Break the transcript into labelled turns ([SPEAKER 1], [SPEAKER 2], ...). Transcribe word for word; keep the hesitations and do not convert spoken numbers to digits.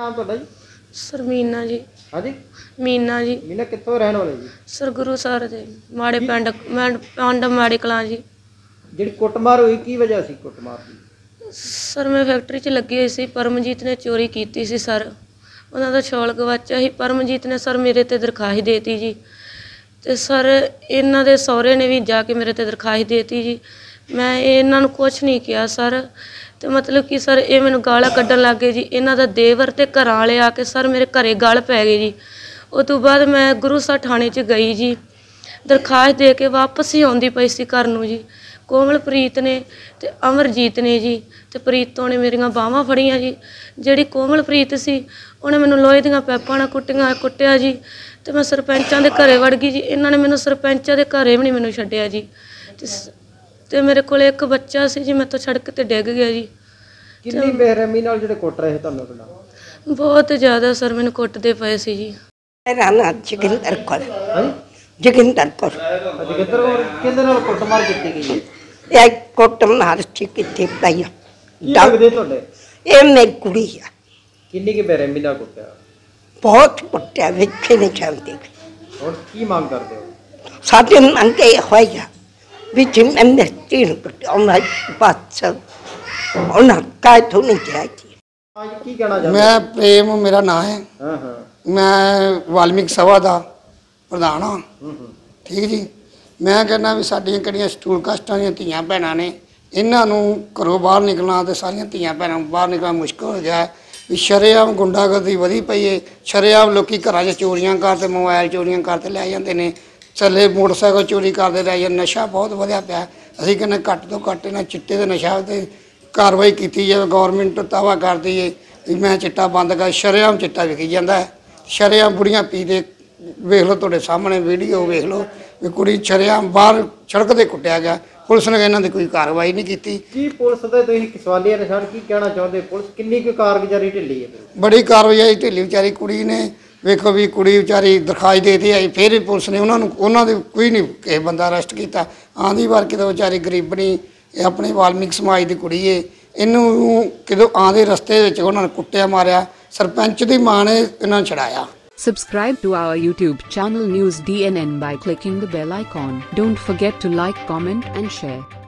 [SPEAKER 1] नाम तुहाडा जी?
[SPEAKER 2] सर मीना जी।
[SPEAKER 1] हाँ जी
[SPEAKER 2] मीना जी।
[SPEAKER 1] मीना कित्थों रहने वाले जी?
[SPEAKER 2] सर गुरु सर दे माड़े पिंड पिंड माड़ी कलां जी।
[SPEAKER 1] जिहड़ी कुੱਟਮਾਰ होई की वजह सी कुੱਟਮਾर दी?
[SPEAKER 2] सर मैं फैक्ट्री च लगी हुई सी, परमजीत ने चोरी की सी सर, उन्हों का शॉल गवाचा ही। परमजीत ने सर मेरे ते दरखास्त देती जी, तो सर इन्हों के सहुरे ने भी जाके मेरे ते दरखास्त देती जी। मैं इन्हों कुछ नहीं किया सर, तो मतलब कि सर ये मैनू गाला कड्ढन लग गए जी। इन्हों का देवर ते घर वाले आके सर मेरे घरे गल पै गए जी। उस तो बाद मैं गुरु सर थाने च गई जी, दरखास्त दे के वापस ही आउंदी पई सी घर नूं जी। कोमलप्रीत ने ते अमरजीत ने जी ते प्रीतों ने मेरियां बाहां फड़ियां जी। जिहड़ी कोमलप्रीत सी उन्हें मैनू लोहे दीयां पैपां नाल कुट्टियां कुट्टिया जी, ते मैं सरपंचां दे घरे वड़ गई जी। इन्हां ने मैनू सरपंचां दे घरे भी नहीं मैनू छड्डिया जी। ते मेरे कोल एक बच्चा सी जी, मैं तो सड़क ते डिग गया जी।
[SPEAKER 1] कितनी बेरहमी नाल जिहड़े कुੱਟ रहे तुहानू पिंड?
[SPEAKER 2] बहुत ज़्यादा सर मैनू कुੱਟदे पए सी जी।
[SPEAKER 3] मेरा नाम जोगिंदर कौर। जोगिंदर कौर।
[SPEAKER 1] जोगिंदर कौर किहदे नाल कुੱਟਮਾर कीती गई है?
[SPEAKER 3] ये कुੱਟਮਾर कीती पई आ।
[SPEAKER 1] की लगदे तुहाडे?
[SPEAKER 3] ये मेरी कुड़ी आ।
[SPEAKER 1] किन्नी की बेरहमी नाल कुੱਟਿਆ?
[SPEAKER 3] बहुत कुੱਟਿਆ, ਵੇਖੇ नहीं ਜਾਂਦੇ।
[SPEAKER 1] ਹੁਣ ਕੀ ਮੰਗ ਕਰਦੇ ਹੋ?
[SPEAKER 3] ਸਾਡੇ ਮੰਗ ਇਹ ਹੋਇਆ ਵੀ ਜਿੰਨੇ ਮੇਰੇ ਧੀ ਨੂੰ ਕੁੱਟਿਆ ਉਹਨਾਂ ਬਸ ਉਹਨਾਂ ਕਾਇ ਤੋਂ ਨਹੀਂ ਚਾਹੀਦੀ।
[SPEAKER 1] आज की कहना चाहते?
[SPEAKER 4] मैं प्रेम मेरा नाम है।
[SPEAKER 1] हाँ हाँ
[SPEAKER 4] मैं वाल्मीकि सभा का प्रधान हाँ। ठीक जी। मैं कहना भी साड़ियाँ किहड़ियां स्टूल कास्टां दीयां धीआं भैणां ने, इन्हां नूं घरों बाहर निकलना तो सारियां धीआं भैणां बाहर निकलना मुश्किल हो गया है। भी शरेआम गुंडागर्दी वधी पई है। शरेआम लोग घरां च चोरियां करते, मोबाइल चोरियां करते लै जांदे ने, चले मोटरसाइकिल चोरी करते लै जांदे। नशा बहुत वधिया पिया। असीं कहने घੱਟ तो घੱਟ इन्हां चिट्टे ते नशा ते कार्रवाई की जाए। गौरमेंट दावा करती है भी मैं चिट्टा बंद कर, शरेआम चिट्टा विकी जाता है। शरेआम बुढ़ियां पीते वेख लो, तुहाडे सामने वीडियो वेख लो भी कुड़ी शरेआम बाहर सड़क ते कुੱਟਿਆ गया। पुलिस ने इन्हां दी कोई कार्रवाई नहीं की।
[SPEAKER 1] की पुलिस दे तुसीं सवालिया निशान की कहना चाहते? पुलिस किन्नी की कारगुजारी ढिल्ली है?
[SPEAKER 4] बड़ी कार्रवाई ढिल्ली बेचारी कुड़ी ने। वेखो भी कुड़ी बेचारी दरखास्त दे दी आई, फिर भी पुलिस ने उन्होंने उन्होंने कोई नहीं किसी बंदा अरेस्ट किया। आंधी वार कितों बेचारी गरीबनी अपने वाल्मीकि समाज की कुड़ी है, इनू कितों आंधे रस्ते उन्होंने कुੱਟਿਆ मारिया। सरपंच की मां ने इन्होंने छड़ाया।
[SPEAKER 5] Subscribe to our YouTube channel News D N N by clicking the bell icon. Don't forget to like, comment and share.